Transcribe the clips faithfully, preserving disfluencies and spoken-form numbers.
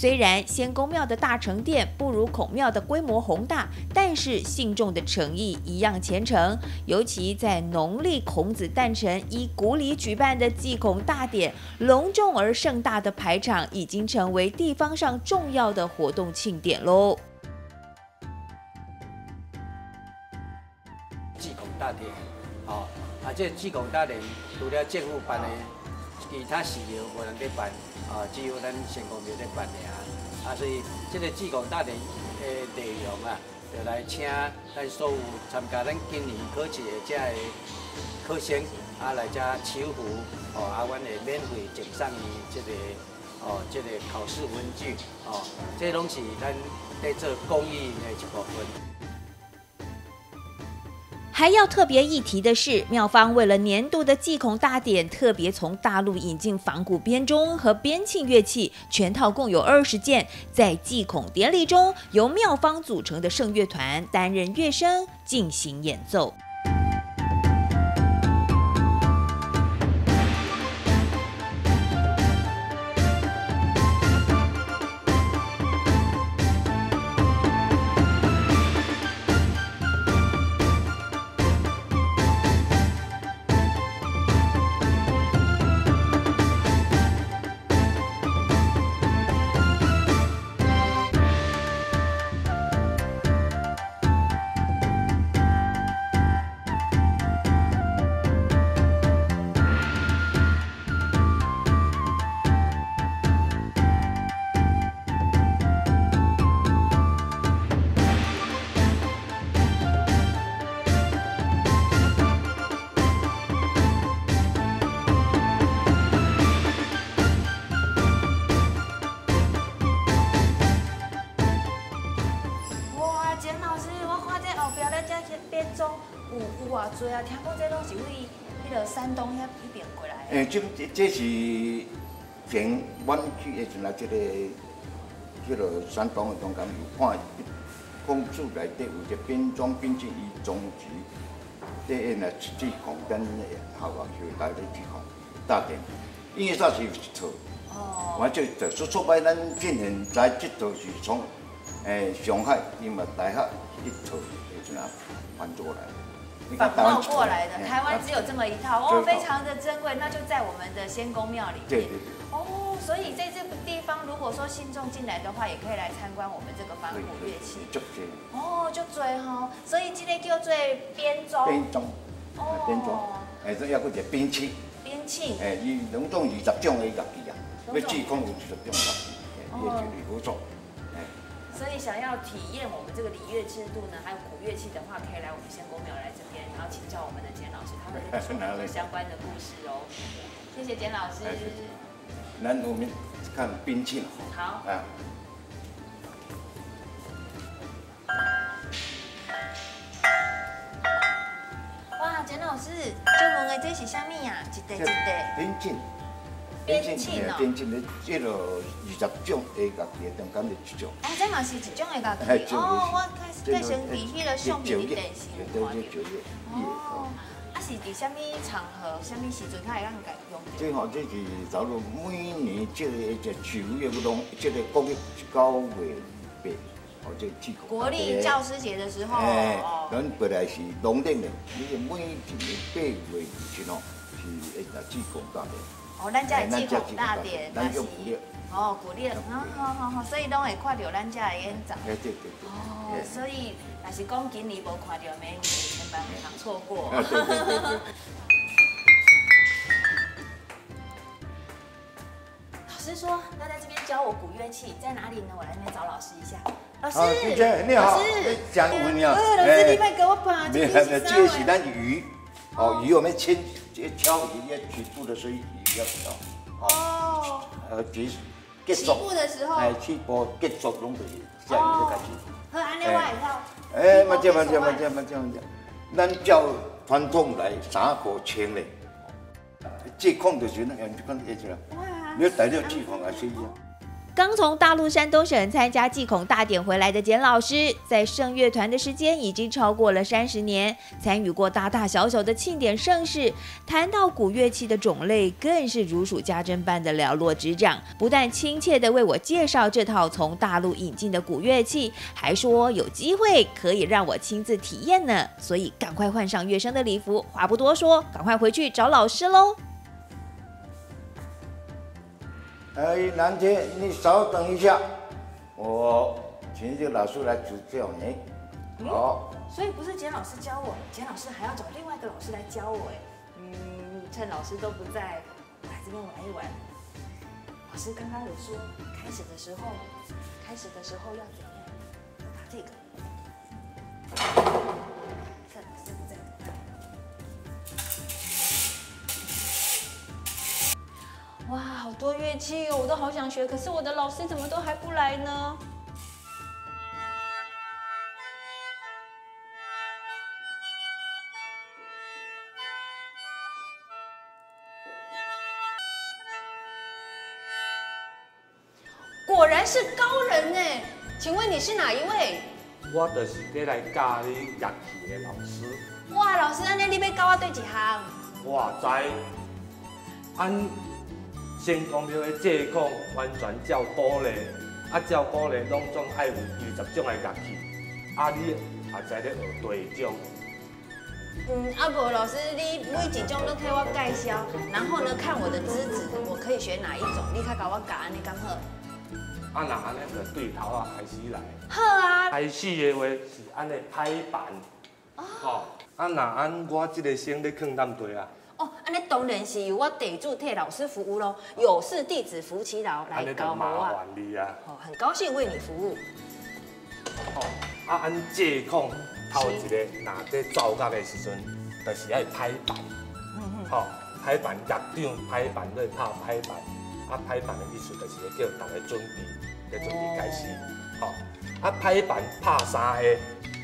虽然仙公庙的大成殿不如孔庙的规模宏大，但是信众的诚意一样虔诚。尤其在农历孔子诞辰，依古礼举办的祭孔大典，隆重而盛大的排场，已经成为地方上重要的活动庆典喽。 祭孔大典，哦，啊，这祭孔大典除了政府办的，其他寺庙无人在办，啊，只有咱仙公庙在办尔。啊，所以这个祭孔大典的内容啊，就来请咱所有参加咱今年考试的这个考生，啊来这求福，哦，啊，阮会免费赠送伊这个哦，这个考试文具，哦，这拢是咱在做公益的一部分。 还要特别一提的是，庙方为了年度的祭孔大典，特别从大陆引进仿古编钟和编磬乐器，全套共有二十件。在祭孔典礼中，由庙方组成的圣乐团担任乐声进行演奏。 有有偌济啊！听讲这拢是为迄个山东遐迄边过来的。 诶，这这是前阮去诶时阵，即个迄个山东诶中间有看公主内底有一个编钟编磬伊宗祠，这因来祭孔跟校外去来咧祭孔大典，因为煞是一套。哦。我这就说说摆，咱进现在这套是从诶上海因为大学一套诶时阵翻过来。 仿冒过来的，台湾只有这么一套哦，非常的珍贵，那就在我们的仙公庙里面。 对对对。 哦，所以在这个地方，如果说信众进来的话，也可以来参观我们这个仿古乐器。 就这。 哦，就多吼，所以这个叫做编钟。 编钟。哦。编钟，诶，这还佫一个编磬。 编磬。 诶，伊拢总二十种的乐器啊，要祭孔有二十种乐器，乐器里好做。 所以想要体验我们这个礼乐制度呢，还有古乐器的话，可以来我们仙公庙来这边，然后请教我们的简老师，他们会说很多相关的故事哦。谢谢简老师。 那我们看编磬。 好。 啊。 哇，简老师，这问的这是啥物呀？一块一块。 编磬。 编磬哦， 编磬的这个二十种的乐器中间的一种。 哦，这嘛是一种的乐器。哦，我较较先伫迄个相片电视有看到。哦，啊是伫什么场合、什么时阵才会当家用到？ 这吼，这是走路每年这个这九月不拢，这个国历九月八，哦，这祭孔。 国历教师节的时候。 哎，咱本来是农历的，你个每一年八月以前哦，是会来祭孔大典。 哦，咱家的祭孔大典， 咱用古历。 哦，古历，好好好好，所以拢会看到咱家的演奏。 哎，对对对。 哦，所以若是讲今年无看到，明年千万不能错过。 对对对对。 老师说要在这边教我古乐器，在哪里呢？我来那边找老师一下。老师， 你好， 老师， 讲文呀。 呃，老师，你别给我把这个是这是咱鱼，哦，鱼我们切。 敲鱼要起步的时候，鱼要敲。哦。呃，起起步的时候。 哎，起步结束拢就是下雨就开始。 好，安尼我会晓。 哎，慢点慢点慢点慢点慢点，咱照传统来三个清嘞。祭孔就是那样，就讲下去啦。哇。你要带了祭孔也是一样。 刚从大陆山东省参加祭孔大典回来的简老师，在圣乐团的时间已经超过了三十年，参与过大大小小的庆典盛事。谈到古乐器的种类，更是如数家珍般的了若指掌。不但亲切地为我介绍这套从大陆引进的古乐器，还说有机会可以让我亲自体验呢。所以赶快换上乐生的礼服，话不多说，赶快回去找老师喽。 哎，兰姐，你稍等一下，我请这个老师来指教你。好。 所以不是简老师教我，简老师还要找另外一个老师来教我哎。嗯，趁老师都不在，来这边玩一玩。老师刚刚有说，开始的时候，开始的时候要怎样？要打这个。趁老师不在。哇，好多乐器哦，我都好想学，可是我的老师怎么都还不来呢？果然是高人哎，请问你是哪一位？ 我就是在来教你乐器的老师。 哇，老师，安尼你要教我对一项？ 我知，俺仙公庙的祭孔完全照鼓励，啊照鼓励拢总爱有二十种的乐器，啊你也知咧学第种。 嗯，啊无老师，你每一种都替我介绍，然后呢，看我的资质，我可以学哪一种？你较甲我教安尼敢好？ 啊，那安尼就对头啊开始来。 好啊。 开始的话是安尼拍板，哦，啊那按我这个先咧放淡地啊。 哦，安尼当然是由我地主替老师服务咯，有事弟子服其劳，来教我啊。 麻烦你啊。 哦，很高兴为你服务。 哦，啊按祭孔头一个若在奏乐的时阵，就是爱拍板。嗯嗯。吼，拍板乐长拍板咧拍拍板，啊拍板的意思就是叫大家准备，咧准备开始。吼，啊拍板拍三下。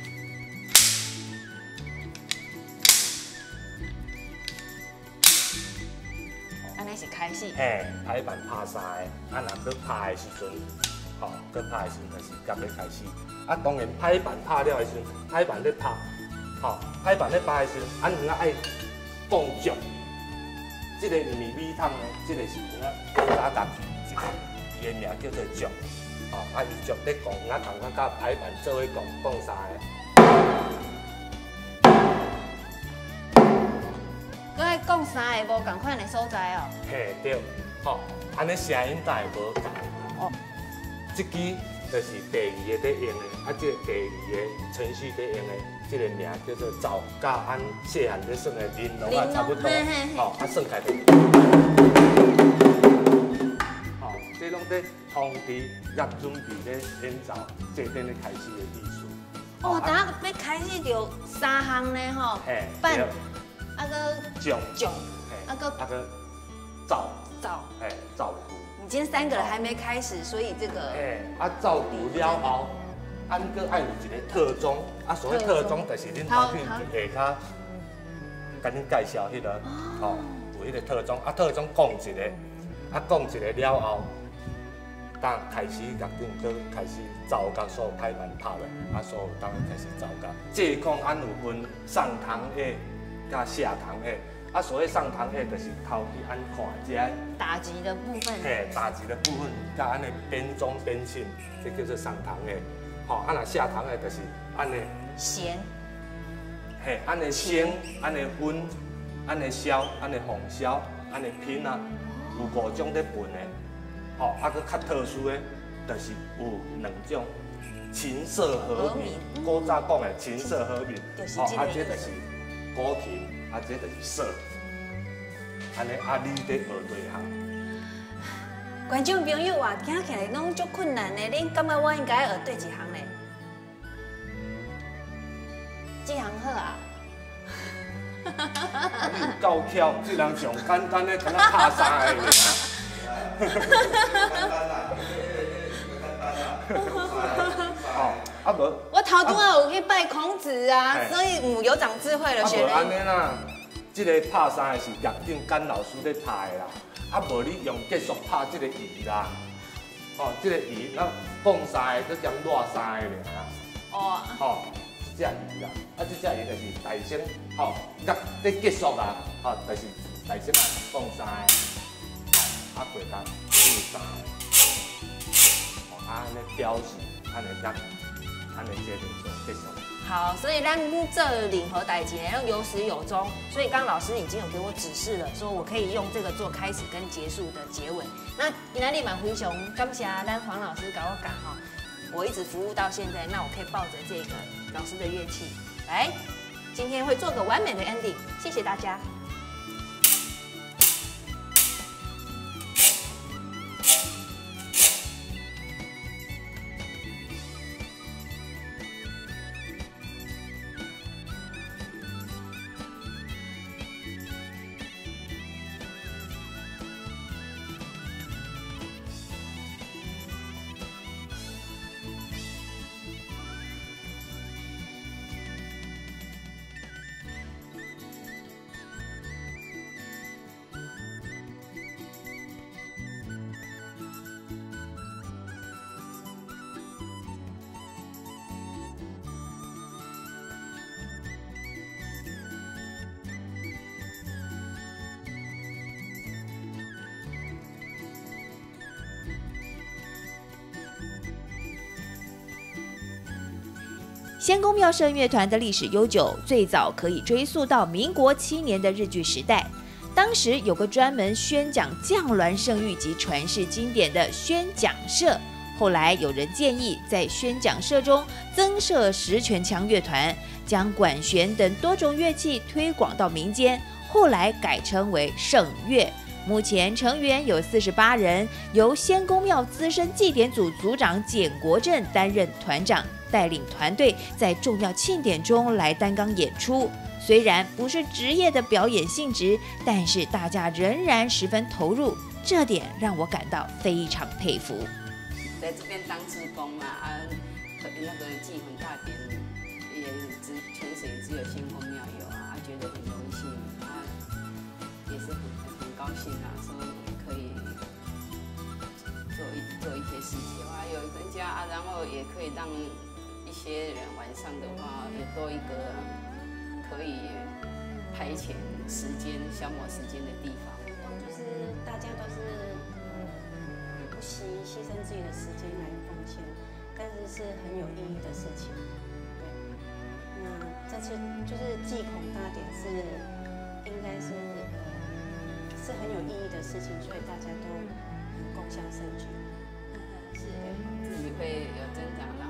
安尼是开始。 嘿，拍板拍三个，啊，若搁拍的时阵，吼，搁拍的时阵就是甲要开始。啊，当然拍板拍了的时阵，拍板咧拍，吼，拍板咧拍的时阵，俺两个爱放足。这个唔是米汤的，这个是两个古早乐器，伊的名叫做足。吼，啊，伊足咧讲，俺同我甲拍板做伙讲，讲三个。 搁爱讲三个无共款的所在哦。 嘿，对，吼，安尼声音当然无共。哦，这支就是第二个在用的，啊，这个第二个程序在用的，这个名叫做奏，甲俺细汉在算的玲珑啊差不多，吼，啊算起来。吼，这拢在通知要准备咧演奏，这边咧开始的意思。 哦，等下要开始就三项呢吼，伴。啊个囧囧， 啊个啊个照照， 哎照鼓。 你今天三个人还没开始，所以这个哎啊照鼓了后，俺搁爱有一个特钟，啊所谓特钟就是恁头片下骹，甲恁介绍迄个，哦有迄个特钟，啊特钟讲一个，啊讲一个了后，当开始乐长搁开始奏乐，所有拍板拍落，啊所有当开始奏乐。祭孔俺有分上堂的。甲下堂的，啊，所谓上堂的，就是头去按看这打击的部分， 嘿，打击的部分，甲安尼边钟边磬，这叫做上堂的。吼，啊，若下堂的，就是安尼弦， 嘿，安尼升，安尼分，安尼箫，安尼凤箫，安尼品啊，有五种在分的。吼，啊，佮较特殊的，就是有两种琴瑟和鸣。古早讲的琴瑟和鸣， 吼， 啊，这就是。古琴，啊，这就是瑟，安尼啊，你在学对项。 观众朋友啊，听起来拢足困难的，恁感觉我应该学对一项呢？这项好啊。 你够巧，这人上简单的，敢若拍三个尔。哦，啊无。 我头拄仔有去拜孔子啊，所以嗯有长智慧了，学妹。啊无安尼啦，这个拍三个是乐长简老师在拍的啦，啊无你用继续拍这个仪啦， 哦，这个鱼咱放晒的，都兼热晒的尔。 哦。 哦，这只鱼啦，啊，这只鱼就是大生，吼，甲在结束啦，吼，就是大生啊放晒，啊过工放晒，哦，啊安尼表示，安尼甲，安尼这就结束。 好，所以咱这任何代志要有始有终。所以刚老师已经有给我指示了，说我可以用这个做开始跟结束的结尾。那今天立马回熊，感谢咱黄老师搞我讲哈，我一直服务到现在，那我可以抱着这个老师的乐器来，今天会做个完美的 ending。谢谢大家。 仙宫妙圣乐团的历史悠久，最早可以追溯到民国七年的日据时代。当时有个专门宣讲将鸾圣谕及传世经典的宣讲社，后来有人建议在宣讲社中增设十全强乐团，将管弦等多种乐器推广到民间，后来改称为圣乐。目前成员有四十八人，由仙宫庙资深祭典组组长简国正担任团长，带领团队在重要庆典中来担纲演出。虽然不是职业的表演性质，但是大家仍然十分投入，这点让我感到非常佩服。 在这边当志工嘛，啊，那个祭魂大典也只全省只有仙宫庙有啊，觉得很荣幸啊，也是很很高兴啊，说可以做一做一些事情啊，有增加啊，然后也可以让一些人晚上的话也多一个可以排遣时间、消磨时间的地方。 就是大家都是不惜牺牲自己的时间来奉献，但是是很有意义的事情。对，那这次就是祭孔大典是应该是呃是很有意义的事情，所以大家都共襄盛举。 是，自己会有增长，然